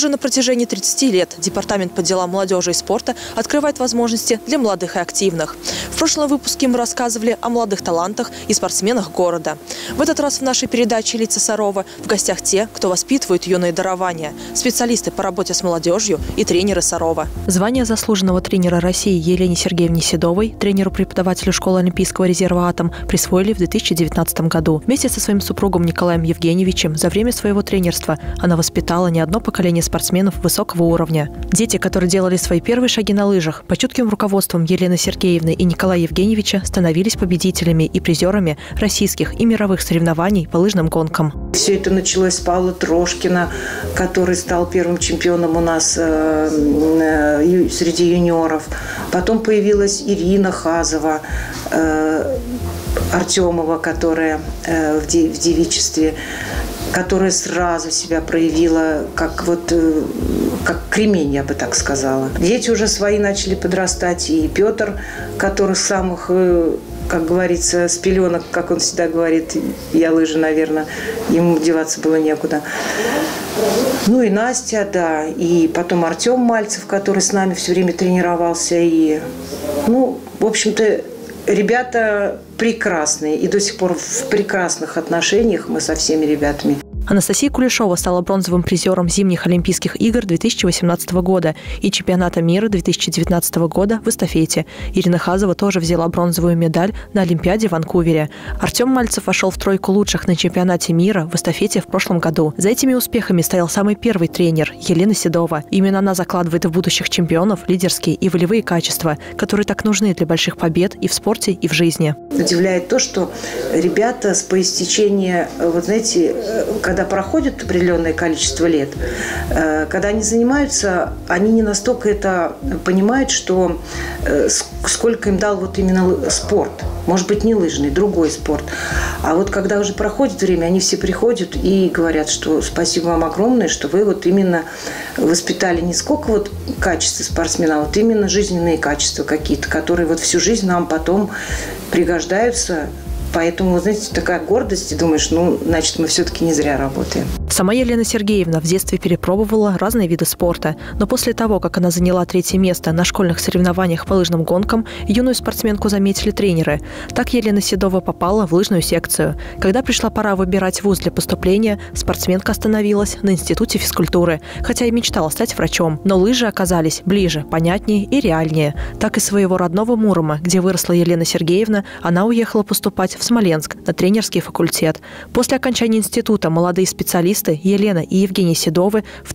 уже на протяжении 30 лет Департамент по делам молодежи и спорта открывает возможности для молодых и активных. В прошлом выпуске мы рассказывали о молодых талантах и спортсменах города. В этот раз в нашей передаче «Лица Сарова» в гостях те, кто воспитывает юные дарования, специалисты по работе с молодежью и тренеры Сарова. Звание заслуженного тренера России Елене Сергеевне Седовой, тренеру-преподавателю школы Олимпийского резерва «Атом», присвоили в 2019 году. Вместе со своим супругом Николаем Евгеньевичем за время своего тренерства она воспитала не одно поколение спортсменов высокого уровня. Дети, которые делали свои первые шаги на лыжах, под чутким руководством Елены Сергеевны и Николая Евгеньевича становились победителями и призерами российских и мировых соревнований по лыжным гонкам. Все это началось с Павла Трошкина, который стал первым чемпионом у нас среди юниоров. Потом появилась Ирина Хазова, Артемова, которая в девичестве, которая сразу себя проявила как кремень, я бы так сказала. Дети уже свои начали подрастать. И Петр, который с самых, как говорится, с пеленок, как он всегда говорит, я лыжи, наверное, ему деваться было некуда. Ну и Настя, да, и потом Артем Мальцев, который с нами все время тренировался. И, в общем-то, ребята прекрасные, и до сих пор в прекрасных отношениях мы со всеми ребятами. Анастасия Кулешова стала бронзовым призером зимних Олимпийских игр 2018 года и чемпионата мира 2019 года в эстафете. Ирина Хазова тоже взяла бронзовую медаль на Олимпиаде в Ванкувере. Артем Мальцев вошел в тройку лучших на чемпионате мира в эстафете в прошлом году. За этими успехами стоял самый первый тренер Елена Седова. Именно она закладывает в будущих чемпионов лидерские и волевые качества, которые так нужны для больших побед и в спорте, и в жизни. Удивляет то, что ребята по истечении, когда проходит определенное количество лет, когда они занимаются, они не настолько это понимают, что сколько им дал именно спорт. Может быть, не лыжный, другой спорт. А когда уже проходит время, они все приходят и говорят, что спасибо вам огромное, что вы именно воспитали не сколько качества спортсмена, а именно жизненные качества какие-то, которые всю жизнь нам потом пригождаются. Поэтому, такая гордость, и думаешь, значит, мы все-таки не зря работаем. Сама Елена Сергеевна в детстве перепробовала разные виды спорта. Но после того, как она заняла 3-е место на школьных соревнованиях по лыжным гонкам, юную спортсменку заметили тренеры. Так Елена Седова попала в лыжную секцию. Когда пришла пора выбирать вуз для поступления, спортсменка остановилась на Институте физкультуры, хотя и мечтала стать врачом. Но лыжи оказались ближе, понятнее и реальнее. Так из своего родного Мурома, где выросла Елена Сергеевна, она уехала поступать в Смоленск на тренерский факультет. После окончания института молодые специалисты Елена и Евгений Седовы в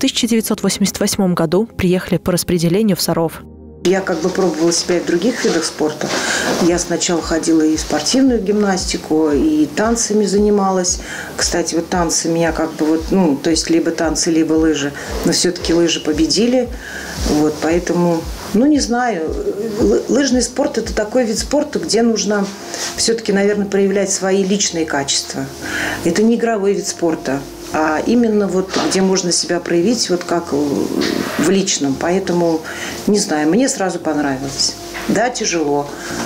1988 году приехали по распределению в Саров. Я пробовала себя и в других видах спорта. Я сначала ходила и в спортивную гимнастику, и танцами занималась. Кстати, танцы меня то есть либо танцы, либо лыжи. Но все-таки лыжи победили. Поэтому, не знаю. Лыжный спорт – это такой вид спорта, где нужно все-таки, наверное, проявлять свои личные качества. Это не игровой вид спорта, а именно где можно себя проявить как в личном. Поэтому, не знаю, мне сразу понравилось. Да, тяжело,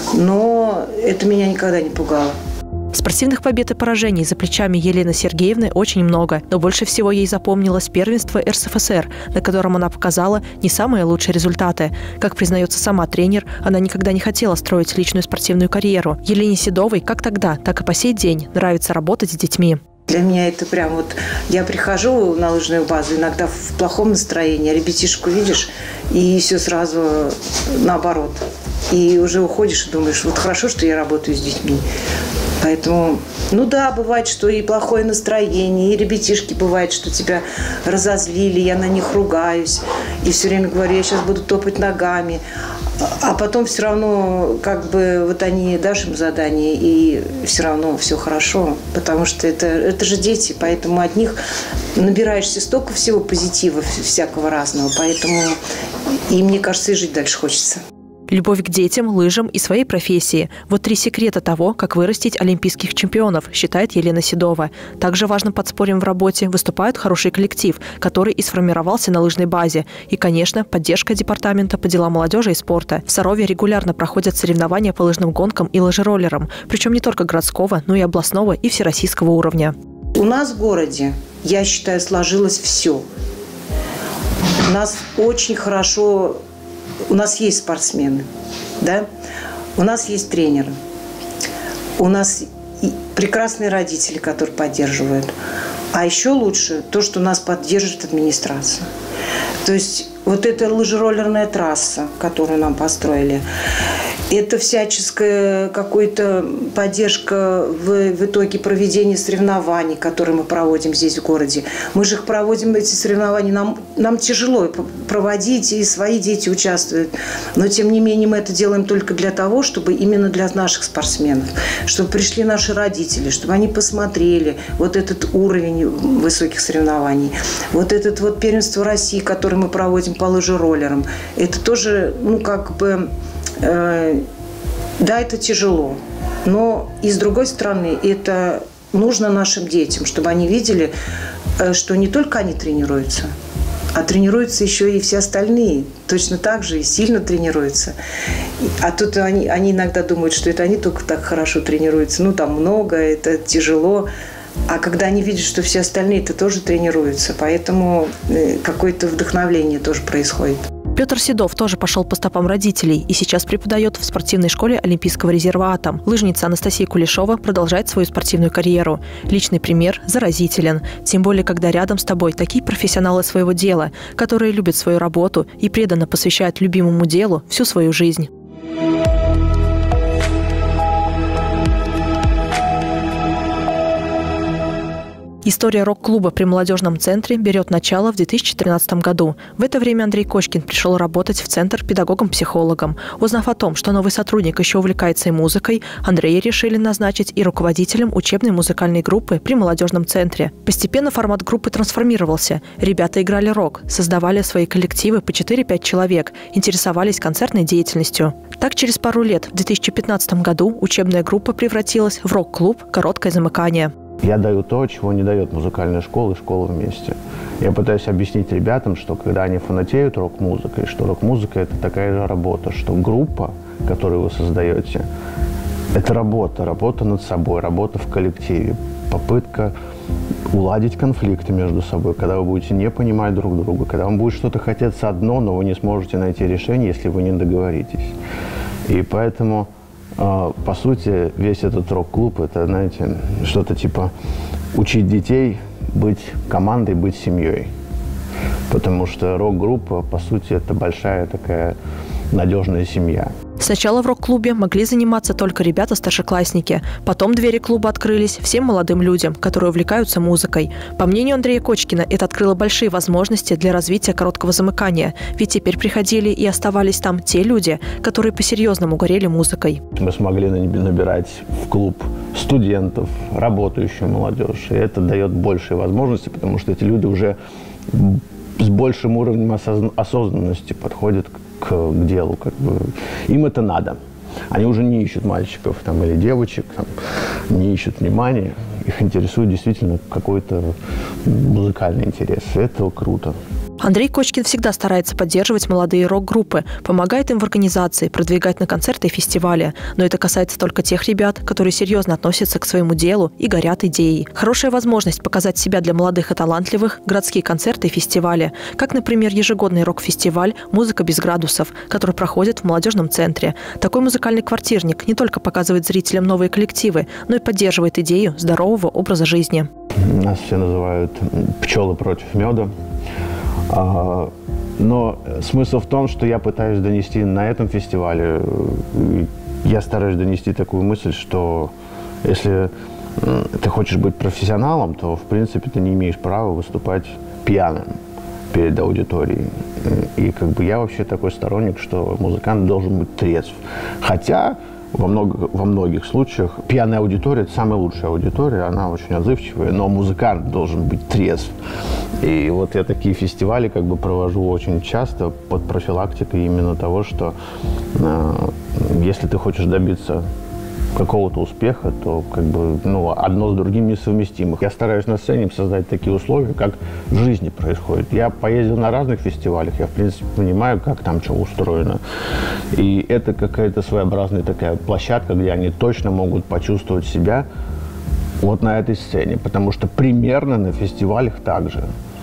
но это меня никогда не пугало. Спортивных побед и поражений за плечами Елены Сергеевны очень много, но больше всего ей запомнилось первенство РСФСР, на котором она показала не самые лучшие результаты. Как признается сама тренер, она никогда не хотела строить личную спортивную карьеру. Елене Седовой как тогда, так и по сей день нравится работать с детьми. Для меня это прям я прихожу на лыжную базу иногда в плохом настроении, а ребятишек увидишь, и все сразу наоборот. И уже уходишь и думаешь, хорошо, что я работаю с детьми. Поэтому, бывает, что и плохое настроение, и ребятишки бывает, что тебя разозлили, я на них ругаюсь, и все время говорю, я сейчас буду топать ногами. А потом все равно, они дашь им задание, и все равно все хорошо, потому что это же дети, поэтому от них набираешься столько всего позитива, всякого разного, поэтому и мне кажется, и жить дальше хочется. Любовь к детям, лыжам и своей профессии – вот 3 секрета того, как вырастить олимпийских чемпионов, считает Елена Седова. Также важным подспорьем в работе выступает хороший коллектив, который и сформировался на лыжной базе. И, конечно, поддержка Департамента по делам молодежи и спорта. В Сарове регулярно проходят соревнования по лыжным гонкам и лыжероллерам, причем не только городского, но и областного и всероссийского уровня. У нас в городе, я считаю, сложилось все. У нас очень хорошо, у нас есть спортсмены, да? У нас есть тренеры, у нас прекрасные родители, которые поддерживают. А еще лучше то, что нас поддерживает администрация. То есть вот эта лыжероллерная трасса, которую нам построили, это всяческая какая-то поддержка в итоге проведения соревнований, которые мы проводим здесь в городе. Мы же их проводим, эти соревнования, нам тяжело проводить, и свои дети участвуют. Но, тем не менее, мы это делаем только для того, чтобы именно для наших спортсменов, чтобы пришли наши родители, чтобы они посмотрели вот этот уровень высоких соревнований. Вот этот вот первенство России, которое мы проводим по лыжероллерам, это тоже, да, это тяжело, но и с другой стороны, это нужно нашим детям, чтобы они видели, что не только они тренируются, а тренируются еще и все остальные, точно так же и сильно тренируются. А тут они иногда думают, что это они только так хорошо тренируются, там много, это тяжело. А когда они видят, что все остальные-то тоже тренируются, поэтому какое-то вдохновление тоже происходит. Петр Седов тоже пошел по стопам родителей и сейчас преподает в спортивной школе Олимпийского резерва «Атом». Лыжница Анастасия Кулешова продолжает свою спортивную карьеру. Личный пример заразителен. Тем более, когда рядом с тобой такие профессионалы своего дела, которые любят свою работу и преданно посвящают любимому делу всю свою жизнь. История рок-клуба при молодежном центре берет начало в 2013 году. В это время Андрей Кочкин пришел работать в центр педагогом-психологом. Узнав о том, что новый сотрудник еще увлекается и музыкой, Андрея решили назначить и руководителем учебной музыкальной группы при молодежном центре. Постепенно формат группы трансформировался. Ребята играли рок, создавали свои коллективы по 4-5 человек, интересовались концертной деятельностью. Так, через пару лет, в 2015 году, учебная группа превратилась в рок-клуб «Короткое замыкание». Я даю то, чего не дает музыкальная школа и школа вместе. Я пытаюсь объяснить ребятам, что когда они фанатеют рок-музыкой, что рок-музыка – это такая же работа, что группа, которую вы создаете, это работа над собой, работа в коллективе, попытка уладить конфликты между собой, когда вы будете не понимать друг друга, когда вам будет что-то хотеться одно, но вы не сможете найти решение, если вы не договоритесь. И поэтому... По сути, весь этот рок-клуб – это, знаете, что-то типа учить детей быть командой, быть семьей. Потому что рок-группа, по сути, это большая такая надежная семья. Сначала в рок-клубе могли заниматься только ребята-старшеклассники. Потом двери клуба открылись всем молодым людям, которые увлекаются музыкой. По мнению Андрея Кочкина, это открыло большие возможности для развития короткого замыкания. Ведь теперь приходили и оставались там те люди, которые по-серьезному горели музыкой. Мы смогли набирать в клуб студентов, работающую молодежь. И это дает большие возможности, потому что эти люди уже с большим уровнем осознанности подходят к делу. Им это надо. Они уже не ищут мальчиков или девочек, не ищут внимания. Их интересует действительно какой-то музыкальный интерес. Это круто. Андрей Кочкин всегда старается поддерживать молодые рок-группы, помогает им в организации, продвигать на концерты и фестивали. Но это касается только тех ребят, которые серьезно относятся к своему делу и горят идеей. Хорошая возможность показать себя для молодых и талантливых – городские концерты и фестивали. Как, например, ежегодный рок-фестиваль «Музыка без градусов», который проходит в молодежном центре. Такой музыкальный квартирник не только показывает зрителям новые коллективы, но и поддерживает идею здорового образа жизни. Нас все называют «пчелы против меда». Но смысл в том, что я пытаюсь донести на этом фестивале, я стараюсь донести такую мысль, что если ты хочешь быть профессионалом, то, в принципе, ты не имеешь права выступать пьяным перед аудиторией. И я вообще такой сторонник, что музыкант должен быть трезв. Хотя во многих случаях пьяная аудитория – это самая лучшая аудитория, она очень отзывчивая, но музыкант должен быть трезв. И вот я такие фестивали провожу очень часто под профилактикой именно того, что если ты хочешь добиться какого-то успеха, то одно с другим несовместимо. Я стараюсь на сцене создать такие условия, как в жизни происходит. Я поездил на разных фестивалях, я, в принципе, понимаю, как там что устроено. И это какая-то своеобразная такая площадка, где они точно могут почувствовать себя вот на этой сцене. Потому что примерно на фестивалях также.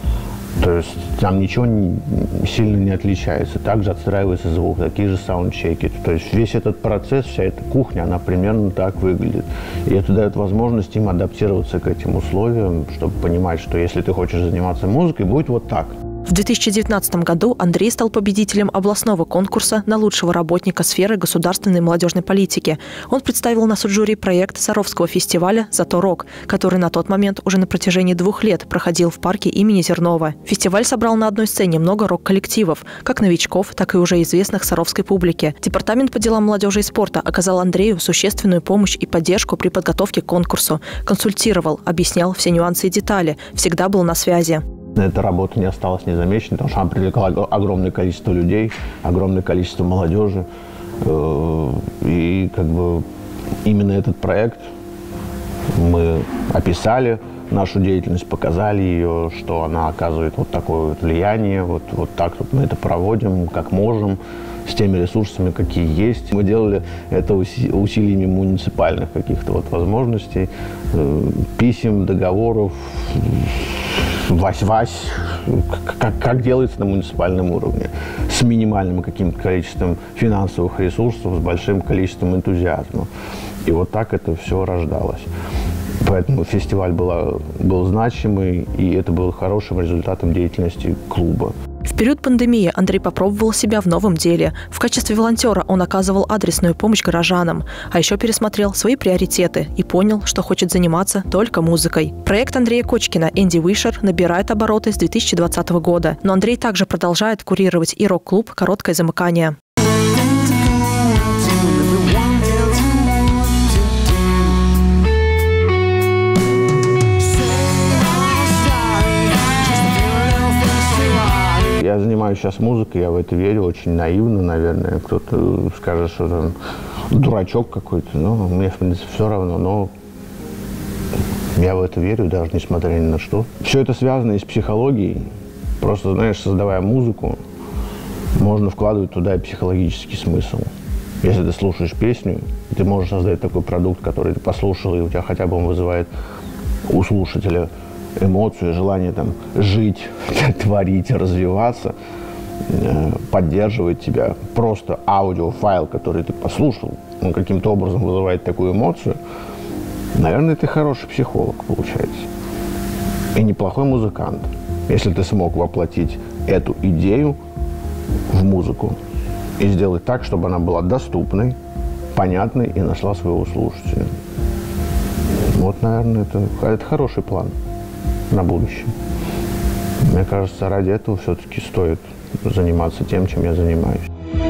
То есть там ничего сильно не отличается. Также отстраивается звук, такие же саундчеки. То есть весь этот процесс, вся эта кухня, она примерно так выглядит. И это дает возможность им адаптироваться к этим условиям, чтобы понимать, что если ты хочешь заниматься музыкой, будет вот так. В 2019 году Андрей стал победителем областного конкурса на лучшего работника сферы государственной молодежной политики. Он представил на суд жюри проект Саровского фестиваля «Зато рок», который на тот момент уже на протяжении 2 лет проходил в парке имени Зернова. Фестиваль собрал на одной сцене много рок-коллективов, как новичков, так и уже известных саровской публике. Департамент по делам молодежи и спорта оказал Андрею существенную помощь и поддержку при подготовке к конкурсу. Консультировал, объяснял все нюансы и детали, всегда был на связи. Эта работа не осталась незамеченной, потому что она привлекла огромное количество людей, огромное количество молодежи. И как бы именно этот проект мы описали, нашу деятельность, показали ее, что она оказывает вот такое вот влияние, вот так вот мы это проводим, как можем, с теми ресурсами, какие есть. Мы делали это усилиями муниципальных каких-то вот возможностей, писем, договоров, вась-вась, как делается на муниципальном уровне, с минимальным каким-то количеством финансовых ресурсов, с большим количеством энтузиазма. И вот так это все рождалось. Поэтому фестиваль был значимый, и это был хорошим результатом деятельности клуба. В период пандемии Андрей попробовал себя в новом деле. В качестве волонтера он оказывал адресную помощь горожанам, а еще пересмотрел свои приоритеты и понял, что хочет заниматься только музыкой. Проект Андрея Кочкина «Энди Вишер» набирает обороты с 2020 года, но Андрей также продолжает курировать и рок-клуб «Короткое замыкание». Я занимаюсь сейчас музыкой, я в это верю, очень наивно, наверное. Кто-то скажет, что там дурачок какой-то, но мне, в принципе, все равно. Но я в это верю, даже несмотря ни на что. Все это связано и с психологией. Просто, знаешь, создавая музыку, можно вкладывать туда и психологический смысл. Если ты слушаешь песню, ты можешь создать такой продукт, который ты послушал, и у тебя хотя бы он вызывает у слушателя эмоцию, желание там жить, творить, развиваться, поддерживает тебя. Просто аудиофайл, который ты послушал, он каким-то образом вызывает такую эмоцию. Наверное, ты хороший психолог, получается. И неплохой музыкант, если ты смог воплотить эту идею в музыку и сделать так, чтобы она была доступной, понятной и нашла своего слушателя. Вот, наверное, это хороший план на будущее. Мне кажется, ради этого все-таки стоит заниматься тем, чем я занимаюсь.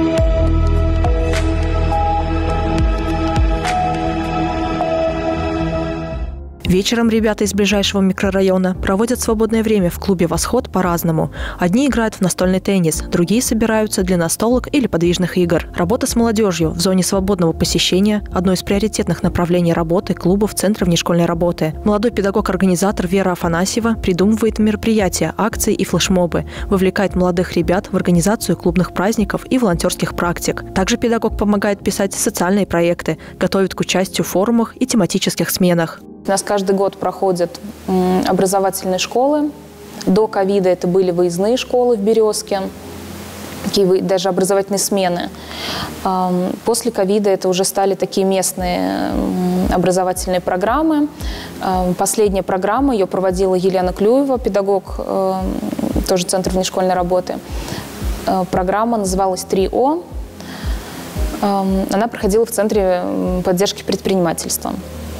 Вечером ребята из ближайшего микрорайона проводят свободное время в клубе «Восход» по-разному. Одни играют в настольный теннис, другие собираются для настолок или подвижных игр. Работа с молодежью в зоне свободного посещения – одно из приоритетных направлений работы клубов Центра внешкольной работы. Молодой педагог-организатор Вера Афанасьева придумывает мероприятия, акции и флешмобы, вовлекает молодых ребят в организацию клубных праздников и волонтерских практик. Также педагог помогает писать социальные проекты, готовит к участию в форумах и тематических сменах. У нас каждый год проходят образовательные школы. До ковида это были выездные школы в Березке, такие даже образовательные смены. После ковида это уже стали такие местные образовательные программы. Последняя программа, ее проводила Елена Клюева, педагог, тоже Центр внешкольной работы. Программа называлась «3О». Она проходила в Центре поддержки предпринимательства.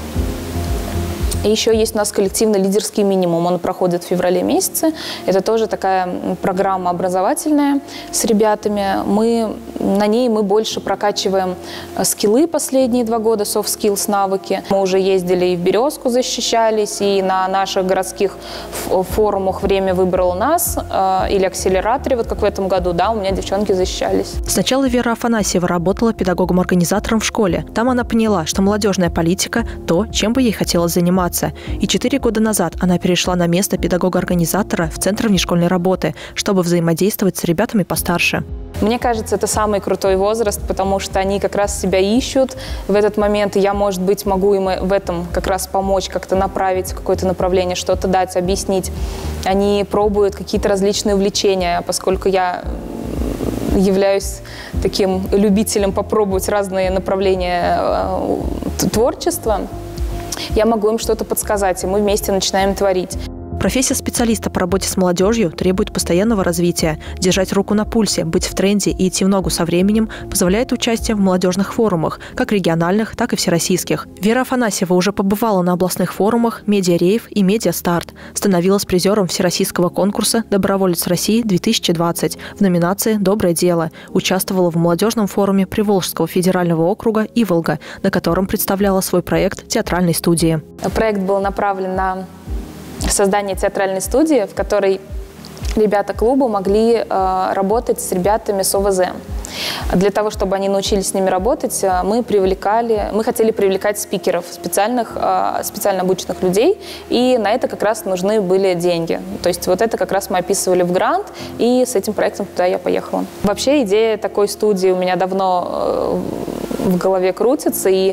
И еще есть у нас коллективный лидерский минимум. Он проходит в феврале месяце. Это тоже такая программа образовательная с ребятами. На ней мы больше прокачиваем скиллы последние 2 года, soft skills, навыки. Мы уже ездили и в Березку защищались, и на наших городских форумах «Время выбрало нас» или «Акселераторе», вот как в этом году, да, у меня девчонки защищались. Сначала Вера Афанасьева работала педагогом-организатором в школе. Там она поняла, что молодежная политика – то, чем бы ей хотелось заниматься. И 4 года назад она перешла на место педагога-организатора в Центр внешкольной работы, чтобы взаимодействовать с ребятами постарше. Мне кажется, это самый крутой возраст, потому что они как раз себя ищут в этот момент, и я, может быть, могу им в этом как раз помочь, как-то направить какое-то направление, что-то дать, объяснить. Они пробуют какие-то различные увлечения, поскольку я являюсь таким любителем попробовать разные направления творчества, я могу им что-то подсказать, и мы вместе начинаем творить. Профессия специалиста по работе с молодежью требует постоянного развития. Держать руку на пульсе, быть в тренде и идти в ногу со временем позволяет участие в молодежных форумах, как региональных, так и всероссийских. Вера Афанасьева уже побывала на областных форумах «Медиарейв» и «Медиастарт». Становилась призером всероссийского конкурса «Доброволец России-2020» в номинации «Доброе дело». Участвовала в молодежном форуме Приволжского федерального округа «Иволга», на котором представляла свой проект театральной студии. Проект был направлен на создание театральной студии, в которой ребята клуба могли работать с ребятами с ОВЗ. Для того, чтобы они научились с ними работать, мы хотели привлекать спикеров, специально обученных людей, и на это как раз нужны были деньги. То есть вот это как раз мы описывали в грант, и с этим проектом туда я поехала. Вообще идея такой студии у меня давно в голове крутится, и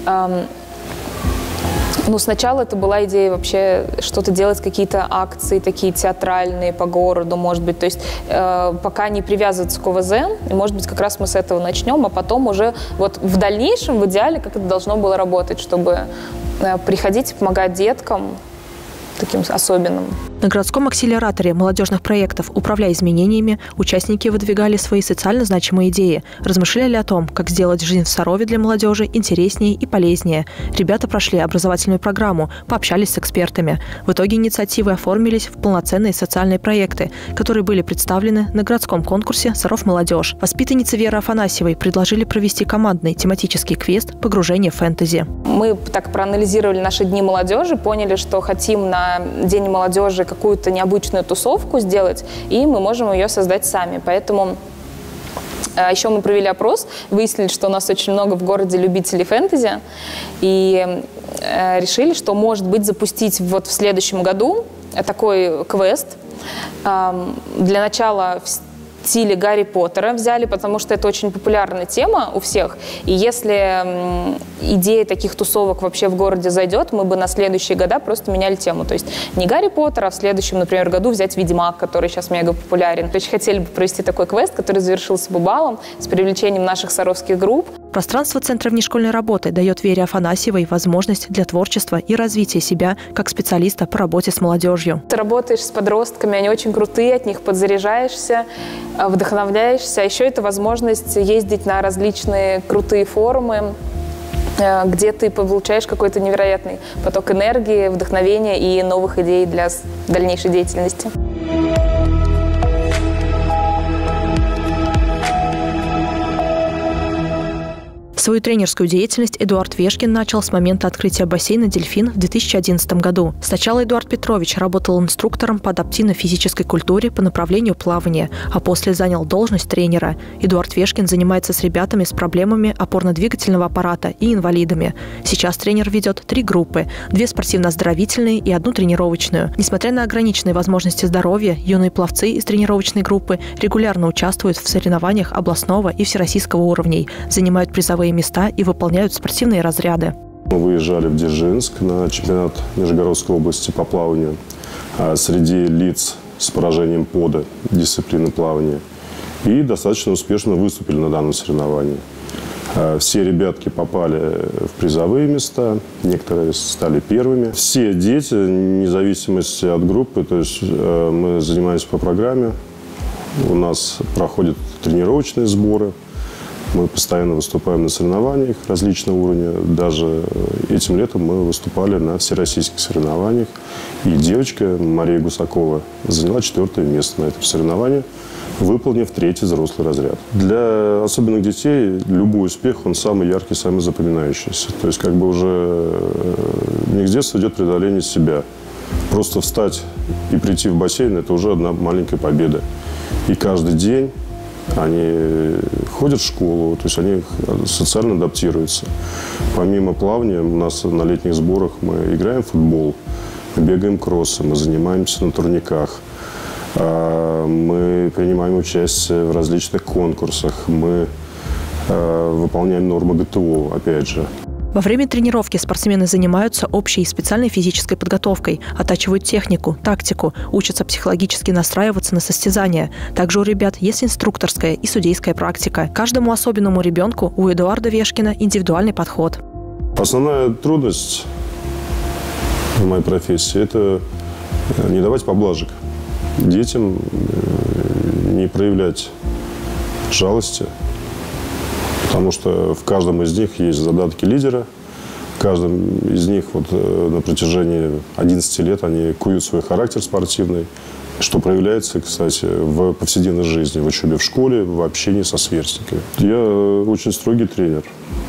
сначала это была идея вообще что-то делать, какие-то акции такие театральные по городу, может быть. То есть пока не привязываться к ОВЗ, и, может быть, как раз мы с этого начнем, а потом уже вот в дальнейшем, в идеале, как это должно было работать, чтобы приходить и помогать деткам таким особенным. На городском акселераторе молодежных проектов «Управляй изменениями» участники выдвигали свои социально значимые идеи, размышляли о том, как сделать жизнь в Сарове для молодежи интереснее и полезнее. Ребята прошли образовательную программу, пообщались с экспертами. В итоге инициативы оформились в полноценные социальные проекты, которые были представлены на городском конкурсе «Саров молодежь». Воспитанницы Веры Афанасьевой предложили провести командный тематический квест «Погружение в фэнтези». Мы так проанализировали наши дни молодежи, поняли, что хотим на День молодежи какую-то необычную тусовку сделать, и мы можем ее создать сами. Поэтому еще мы провели опрос, выяснили, что у нас очень много в городе любителей фэнтези, и решили, что, может быть, запустить вот в следующем году такой квест. Для начала в стиле Гарри Поттера взяли, потому что это очень популярная тема у всех. И если идея таких тусовок вообще в городе зайдет, мы бы на следующие года просто меняли тему. То есть не Гарри Поттер, а в следующем, например, году взять Ведьмак, который сейчас мега популярен. Очень хотели бы провести такой квест, который завершился бы балом с привлечением наших саровских групп. Пространство Центра внешкольной работы дает Вере Афанасьевой возможность для творчества и развития себя как специалиста по работе с молодежью. Ты работаешь с подростками, они очень крутые, от них подзаряжаешься, вдохновляешься. А еще это возможность ездить на различные крутые форумы, где ты получаешь какой-то невероятный поток энергии, вдохновения и новых идей для дальнейшей деятельности. Свою тренерскую деятельность Эдуард Вешкин начал с момента открытия бассейна «Дельфин» в 2011 году. Сначала Эдуард Петрович работал инструктором по адаптивно-физической культуре по направлению плавания, а после занял должность тренера. Эдуард Вешкин занимается с ребятами с проблемами опорно-двигательного аппарата и инвалидами. Сейчас тренер ведет 3 группы – 2 спортивно-оздоровительные и 1 тренировочную. Несмотря на ограниченные возможности здоровья, юные пловцы из тренировочной группы регулярно участвуют в соревнованиях областного и всероссийского уровней, занимают призовые места и выполняют спортивные разряды. Мы выезжали в Дзержинск на чемпионат Нижегородской области по плаванию среди лиц с поражением пода, дисциплины плавания. И достаточно успешно выступили на данном соревновании. Все ребятки попали в призовые места, некоторые стали первыми. Все дети, вне зависимости от группы, то есть мы занимаемся по программе, у нас проходят тренировочные сборы. Мы постоянно выступаем на соревнованиях различного уровня. Даже этим летом мы выступали на всероссийских соревнованиях. И девочка Мария Гусакова заняла 4-е место на этом соревновании, выполнив 3-й взрослый разряд. Для особенных детей любой успех, он самый яркий, самый запоминающийся. То есть как бы уже у них с детства идет преодоление себя. Просто встать и прийти в бассейн – это уже одна маленькая победа. И каждый день они ходят в школу, то есть они социально адаптируются. Помимо плавания, у нас на летних сборах мы играем в футбол, мы бегаем кроссы, мы занимаемся на турниках. Мы принимаем участие в различных конкурсах. Мы выполняем нормы ГТО, опять же. Во время тренировки спортсмены занимаются общей и специальной физической подготовкой, оттачивают технику, тактику, учатся психологически настраиваться на состязания. Также у ребят есть инструкторская и судейская практика. Каждому особенному ребенку у Эдуарда Вешкина индивидуальный подход. Основная трудность в моей профессии – это не давать поблажек детям, не проявлять жалости. Потому что в каждом из них есть задатки лидера. В каждом из них на протяжении 11 лет они куют свой характер спортивный, что проявляется, кстати, в повседневной жизни, в учебе в школе, в общении со сверстниками. Я очень строгий тренер.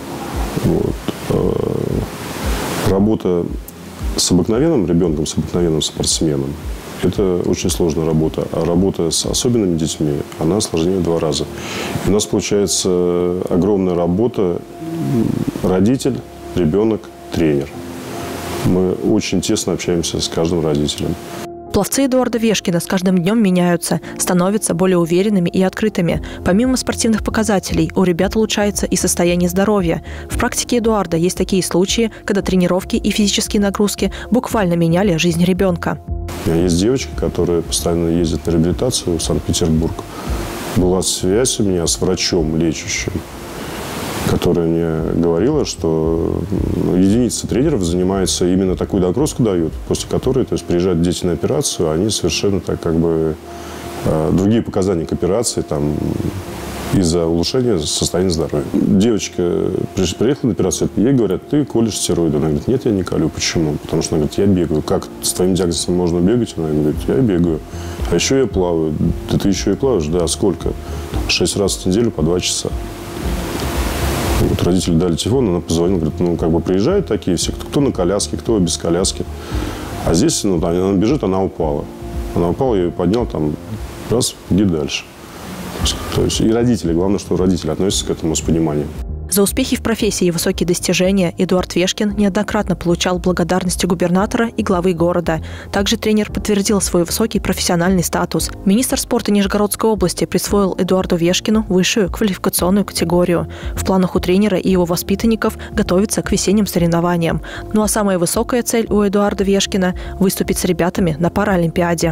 Работа с обыкновенным ребенком, с обыкновенным спортсменом – это очень сложная работа. А работа с особенными детьми, она сложнее в 2 раза. И у нас получается огромная работа родитель, ребенок, тренер. Мы очень тесно общаемся с каждым родителем. Пловцы Эдуарда Вешкина с каждым днем меняются, становятся более уверенными и открытыми. Помимо спортивных показателей, у ребят улучшается и состояние здоровья. В практике Эдуарда есть такие случаи, когда тренировки и физические нагрузки буквально меняли жизнь ребенка. У меня есть девочка, которая постоянно ездит на реабилитацию в Санкт-Петербург. Была связь у меня с врачом лечащим, которая мне говорила, что единицы тренеров занимаются, именно такую нагрузку дают, после которой, то есть, приезжают дети на операцию, они совершенно так другие показания к операции там из-за улучшения состояния здоровья. Девочка приехала на операцию, ей говорят: ты колешь стероиды. Она говорит: нет, я не колю. Почему? Потому что она говорит: я бегаю. Как с твоим диагнозом можно бегать? Она говорит: я бегаю. А еще я плаваю. Да ты еще и плаваешь? Да, сколько? 6 раз в неделю по 2 часа. Родители дали телефон, она позвонила, говорит: приезжают такие все, кто на коляске, кто без коляски. А здесь, она бежит, она упала. Она упала, я ее поднял, раз, иди дальше. То есть и родители, главное, что родители относятся к этому с пониманием. За успехи в профессии и высокие достижения Эдуард Вешкин неоднократно получал благодарности губернатора и главы города. Также тренер подтвердил свой высокий профессиональный статус. Министр спорта Нижегородской области присвоил Эдуарду Вешкину высшую квалификационную категорию. В планах у тренера и его воспитанников готовиться к весенним соревнованиям. Ну а самая высокая цель у Эдуарда Вешкина – выступить с ребятами на Паралимпиаде.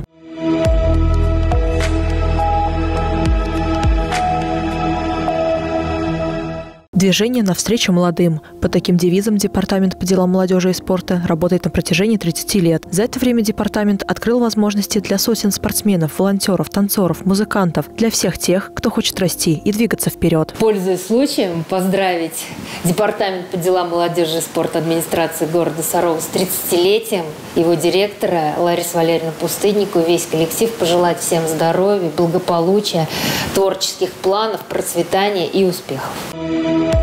Движение навстречу молодым. Под таким девизом Департамент по делам молодежи и спорта работает на протяжении 30 лет. За это время департамент открыл возможности для сотен спортсменов, волонтеров, танцоров, музыкантов, для всех тех, кто хочет расти и двигаться вперед. Пользуясь случаем, поздравить Департамент по делам молодежи и спорта администрации города Сарова с 30-летием, его директора Ларису Валерьевну Пустыннику и весь коллектив, пожелать всем здоровья, благополучия, творческих планов, процветания и успехов.